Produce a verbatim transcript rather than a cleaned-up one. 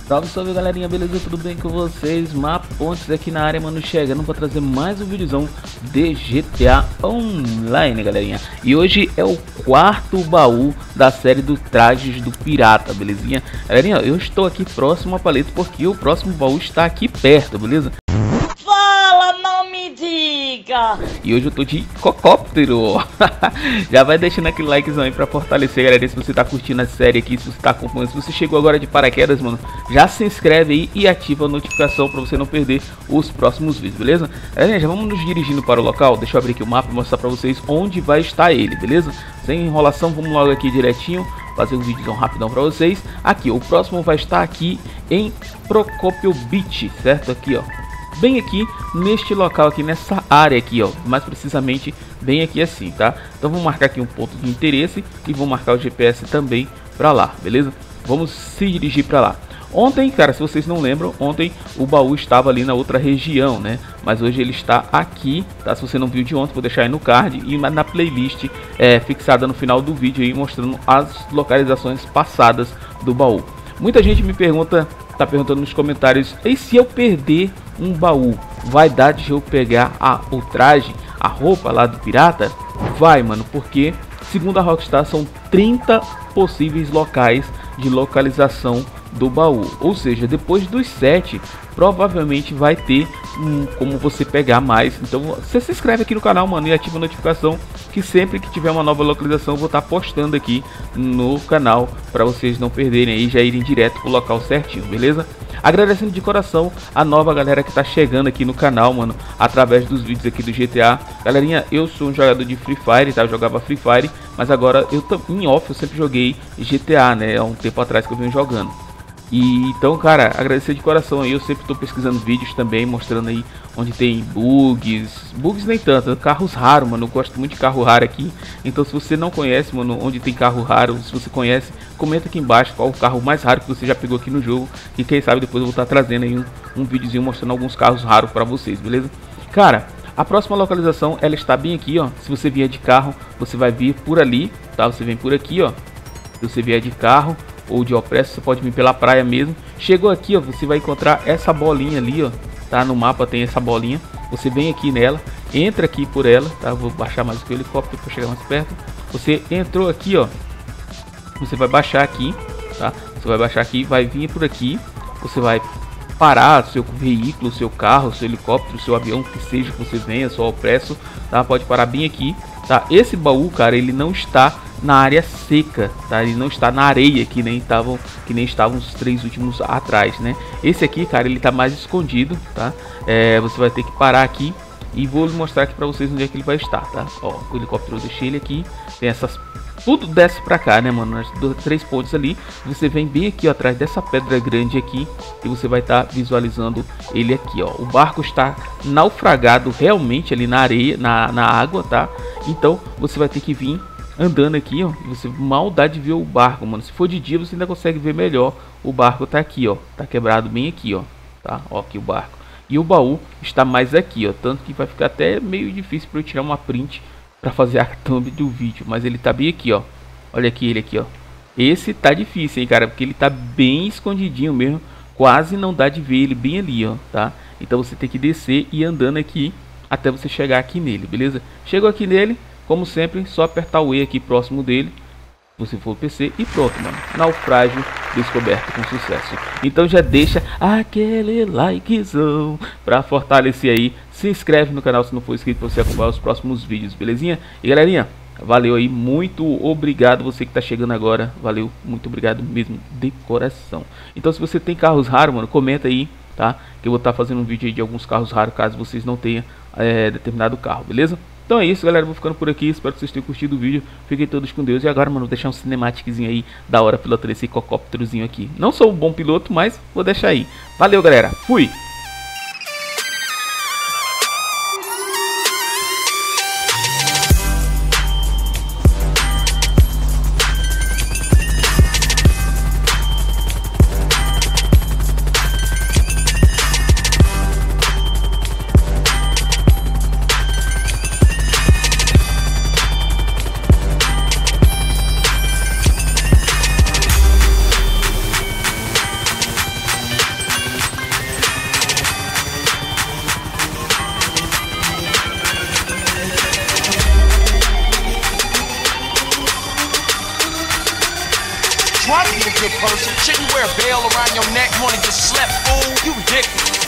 Salve, salve galerinha, beleza? Tudo bem com vocês? Mapontes aqui na área, mano, chegando para trazer mais um videozão de G T A Online, galerinha. E hoje é o quarto baú da série dos trajes do pirata, belezinha? Galerinha, eu estou aqui próximo a paleta porque o próximo baú está aqui perto, beleza? Fala, não me diga! E hoje eu tô de cocóptero. Já vai deixando aquele likezão aí pra fortalecer, galera. Se você tá curtindo a série aqui, se você tá acompanhando, se você chegou agora de paraquedas, mano, já se inscreve aí e ativa a notificação pra você não perder os próximos vídeos, beleza? Galera, já vamos nos dirigindo para o local. Deixa eu abrir aqui o mapa e mostrar pra vocês onde vai estar ele, beleza? Sem enrolação, vamos logo aqui direitinho fazer um vídeo rapidão pra vocês. Aqui, o próximo vai estar aqui em Procopio Beach, certo? Aqui, ó, bem aqui neste local aqui, nessa área aqui, ó, mais precisamente bem aqui assim, tá? Então vou marcar aqui um ponto de interesse e vou marcar o G P S também pra lá, beleza? Vamos se dirigir pra lá. Ontem, cara, se vocês não lembram, ontem o baú estava ali na outra região, né? Mas hoje ele está aqui, tá? Se você não viu de ontem, vou deixar aí no card e na playlist é, fixada no final do vídeo aí, mostrando as localizações passadas do baú. Muita gente me pergunta, tá perguntando nos comentários, e se eu perder um baú, vai dar de eu pegar a, o traje, a roupa lá do pirata? Vai, mano, porque segundo a Rockstar são trinta possíveis locais de localização do baú, ou seja, depois dos sete provavelmente vai ter um, como você pegar mais. Então você se inscreve aqui no canal, mano, e ativa a notificação que sempre que tiver uma nova localização eu vou estar postando aqui no canal para vocês não perderem aí, já irem direto pro local certinho, beleza? Agradecendo de coração a nova galera que tá chegando aqui no canal, mano, através dos vídeos aqui do G T A. Galerinha, eu sou um jogador de Free Fire, tá? Eu jogava Free Fire, mas agora eu em off eu sempre joguei G T A, né? Há um tempo atrás que eu venho jogando. E então, cara, agradecer de coração aí. Eu sempre tô pesquisando vídeos também, mostrando aí onde tem bugs. Bugs nem tanto, carros raros, mano. Eu gosto muito de carro raro aqui. Então, se você não conhece, mano, onde tem carro raro, se você conhece, comenta aqui embaixo qual o carro mais raro que você já pegou aqui no jogo. E quem sabe depois eu vou estar trazendo aí um, um videozinho mostrando alguns carros raros pra vocês, beleza? Cara, a próxima localização, ela está bem aqui, ó. Se você vier de carro, você vai vir por ali, tá? Você vem por aqui, ó. Se você vier de carro ou de opresso, você pode vir pela praia mesmo. Chegou aqui, ó, você vai encontrar essa bolinha ali, ó, tá? No mapa tem essa bolinha. Você vem aqui nela, entra aqui por ela, tá? Vou baixar mais o helicóptero para chegar mais perto. Você entrou aqui, ó. Você vai baixar aqui, tá? Você vai baixar aqui, vai vir por aqui. Você vai parar seu veículo, seu carro, seu helicóptero, seu avião, que seja que você venha, seu opresso, tá? Pode parar bem aqui, tá? Esse baú, cara, ele não está na área seca, tá? Ele não está na areia que nem estavam, que nem estavam os três últimos atrás, né? Esse aqui, cara, ele tá mais escondido, tá? É, você vai ter que parar aqui e vou mostrar aqui para vocês onde é que ele vai estar, tá? Ó, o helicóptero eu deixei ele aqui, tem essas, tudo desce para cá, né, mano? Nas dois, três pontos ali, você vem bem aqui ó, atrás dessa pedra grande aqui e você vai estar tá visualizando ele aqui, ó. O barco está naufragado realmente ali na areia, na, na água, tá? Então você vai ter que vir andando aqui, ó, você mal dá de ver o barco, mano. Se for de dia você ainda consegue ver melhor. O barco tá aqui, ó, tá quebrado bem aqui, ó, tá? Ó, aqui o barco. E o baú está mais aqui, ó, tanto que vai ficar até meio difícil para eu tirar uma print para fazer a thumb do vídeo, mas ele tá bem aqui, ó. Olha aqui ele aqui, ó. Esse tá difícil, hein, cara, porque ele tá bem escondidinho mesmo, quase não dá de ver ele bem ali, ó, tá? Então você tem que descer e ir andando aqui até você chegar aqui nele, beleza? Chegou aqui nele, como sempre, só apertar o E aqui próximo dele, se você for P C, e pronto, mano. Naufrágio descoberto com sucesso. Então já deixa aquele likezão pra fortalecer aí. Se inscreve no canal se não for inscrito pra você acompanhar os próximos vídeos, belezinha? E galerinha, valeu aí, muito obrigado você que tá chegando agora. Valeu, muito obrigado mesmo, de coração. Então se você tem carros raros, mano, comenta aí, tá? Que eu vou estar tá fazendo um vídeo aí de alguns carros raros, caso vocês não tenham é, determinado carro, beleza? Então é isso, galera, vou ficando por aqui, espero que vocês tenham curtido o vídeo, fiquem todos com Deus. E agora, mano, vou deixar um cinemáticozinho aí, da hora, pilotando esse cocópterozinho aqui. Não sou um bom piloto, mas vou deixar aí. Valeu, galera, fui! try to be a good person. Shouldn't wear a veil around your neck, wanna get slept, fool. You ridiculous.